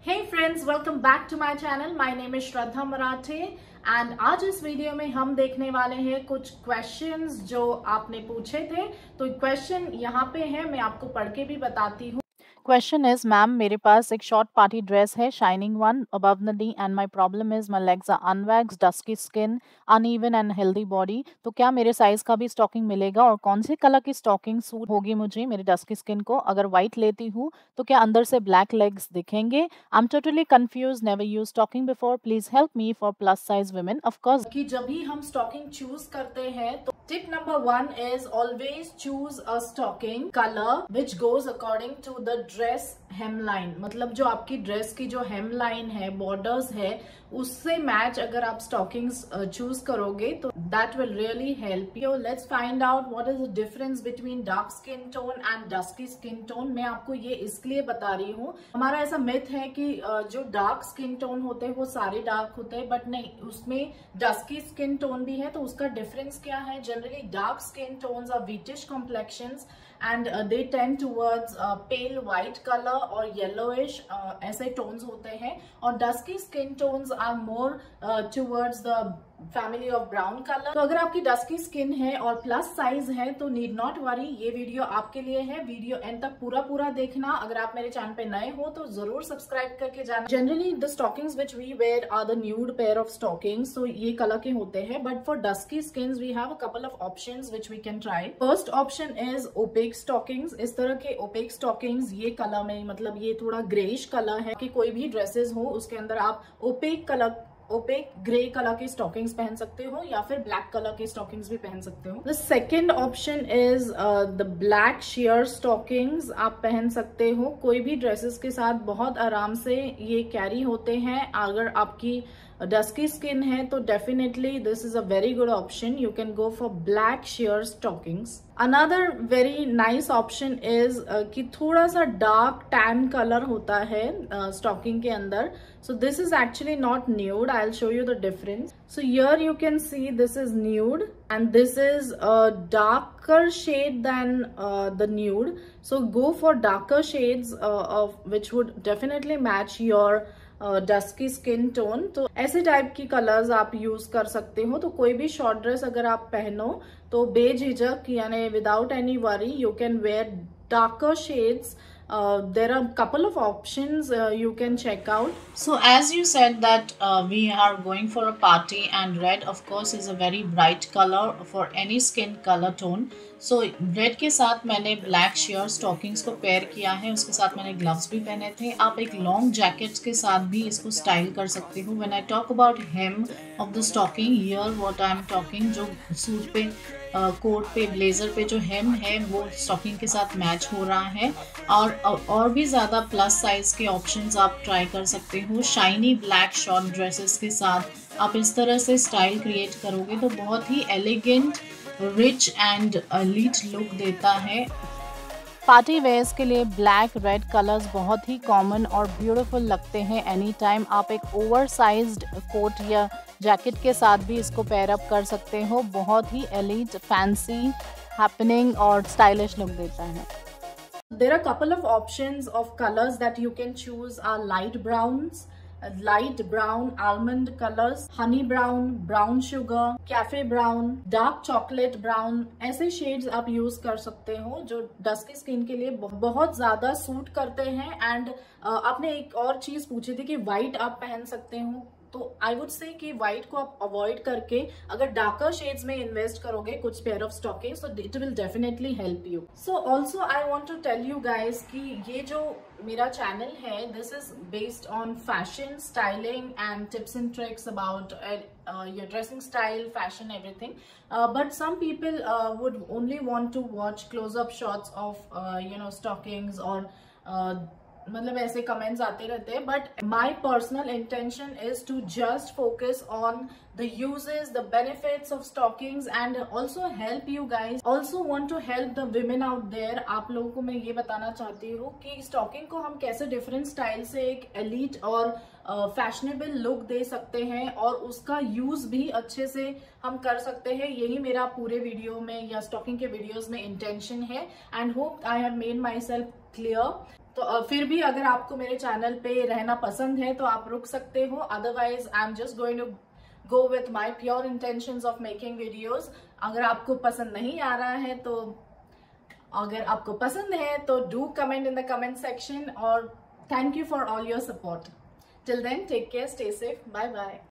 Hey friends, welcome back to my channel. My name is Shraddha Marathe and आज इस video में हम देखने वाले हैं कुछ क्वेश्चंस जो आपने पूछे थे। तो क्वेश्चन यहाँ पे है, मैं आपको पढ़ के भी बताती हूँ। Question is, मैम मेरे पास एक शॉर्ट पार्टी ड्रेस है, shining one above the knee and my problem is my legs are unwaxed, dusky skin, uneven and healthy body. तो क्या मेरे साइज का भी स्टॉकिंग मिलेगा और कौन से कलर की स्टॉकिंग सूट होगी मुझे मेरी डस्की स्किन को? अगर व्हाइट लेती हूँ तो क्या अंदर से ब्लैक लेग्स दिखेंगे? I am totally confuse, never use stocking before, please help me for plus size women. Of course कि जब भी हम स्टॉकिंग चूज करते हैं तो tip number 1 is always choose a stocking colour which goes according to the dress hemline. मतलब जो आपकी ड्रेस की जो हेमलाइन है, बॉर्डर्स है, उससे मैच अगर आप स्टॉकिंग्स चूज करोगे तो that will really help you. Let's find out what is the difference between dark skin tone and dusky skin tone. मैं आपको ये इसलिए बता रही हूँ, हमारा ऐसा मिथ है कि जो डार्क स्किन टोन होते हैं वो सारे डार्क होते हैं, बट नहीं, उसमें डस्की स्किन टोन भी है। तो उसका डिफरेंस क्या है? Generally dark skin tones are wheatish complexions and they tend towards pale white color or yellowish ऐसे tones होते हैं, और dusky skin tones are more towards the family of brown colour. तो अगर आपकी डस्की स्किन है और प्लस साइज है तो नीड नॉट वरी, ये वीडियो आपके लिए है। वीडियो एंड तक पूरा देखना। अगर आप मेरे चैनल पे नए हो तो जरूर सब्सक्राइब करके जाना। Generally the stockings which we wear are the nude pair of stockings, तो ये कलर के होते हैं, but for dusky skin we have a couple of options which we can try. First option is opaque stockings. इस तरह के OPEC stockings ये colour में, मतलब ये थोड़ा ग्रेइश कलर है कि कोई भी ड्रेसेस हो उसके अंदर आप ओपेक ग्रे कलर के स्टॉकिंग्स पहन सकते हो या फिर ब्लैक कलर के स्टॉकिंग्स भी पहन सकते हो। The second option is the black sheer stockings. आप पहन सकते हो कोई भी ड्रेसेस के साथ, बहुत आराम से ये कैरी होते हैं। अगर आपकी डस्की स्किन है तो definitely this is a very good option. You can go for black sheer stockings. Another very nice option is कि थोड़ा सा डार्क टैन कलर होता है स्टॉकिंग के अंदर। So this is actually not nude. I'll show you the difference. So here you can see this is nude and this is a darker shade than the nude. So go for darker shades of which would definitely match your dusky skin tone. तो ऐसे type की colours आप use कर सकते हो। तो कोई भी शॉर्ट ड्रेस अगर आप पहनो तो बेझिझक, यानी without any worry, you can wear darker shades. There are a couple of options you can check out. So as you said that we are going for a party and red of course is a very bright color for any skin color tone. So red के साथ मैंने black sheer stockings को pair किया है, उसके साथ मैंने gloves भी पहने थे। आप एक long jacket के साथ भी इसको स्टाइल कर सकते हो। When I talk about hem of the stocking, here what I am talking, जो सूट पे कोट पे ब्लेजर पे जो हेम है वो स्टॉकिंग के साथ मैच हो रहा है। और भी ज़्यादा प्लस साइज के ऑप्शंस आप ट्राई कर सकते हो। शाइनी ब्लैक शॉर्ट ड्रेसेस के साथ आप इस तरह से स्टाइल क्रिएट करोगे तो बहुत ही elegant, rich and elite look देता है। पार्टी वेयर्स के लिए ब्लैक रेड कलर्स बहुत ही कॉमन और ब्यूटीफुल लगते हैं एनी टाइम। आप एक ओवर साइज्ड कोट या जैकेट के साथ भी इसको पेयर अप कर सकते हो। बहुत ही एलीट, फैंसी, हैपनिंग और स्टाइलिश लुक देता है। There are a couple of options of colors that you can choose are light browns, light brown, almond colors, honey brown, brown sugar, cafe brown, dark chocolate brown। ऐसे shades आप use कर सकते हो जो dusky skin के लिए बहुत ज्यादा सूट करते हैं। एंड आपने एक और चीज पूछी थी कि व्हाइट आप पहन सकते हो, तो आई वुड से कि व्हाइट को आप अवॉइड करके अगर डार्कर शेड्स में इन्वेस्ट करोगे कुछ pair of stocking, so it will definitely help you. So also I want to tell you guys कि ये जो मेरा चैनल है, this is based on fashion, styling and tips and tricks about your dressing style, fashion, everything. But some people would only want to watch close-up shots of stockings or मतलब ऐसे comments आते रहते हैं। But my personal intention is to just focus on the uses, the benefits of stockings and also help you guys. Also want to help the women out there. आप लोगों को मैं ये बताना चाहती हूँ कि स्टॉकिंग को हम कैसे डिफरेंट स्टाइल से एक एलीट और फैशनेबल लुक दे सकते हैं और उसका यूज भी अच्छे से हम कर सकते हैं। यही मेरा पूरे वीडियो में या स्टॉकिंग के वीडियोस में इंटेंशन है and hope I have made myself clear. तो फिर भी अगर आपको मेरे चैनल पे रहना पसंद है तो आप रुक सकते हो, otherwise I am just going to go with my pure intentions of making videos. अगर आपको पसंद नहीं आ रहा है तो, अगर आपको पसंद है तो do comment in the comment section, और thank you for all your support. Till then take care, stay safe, bye bye.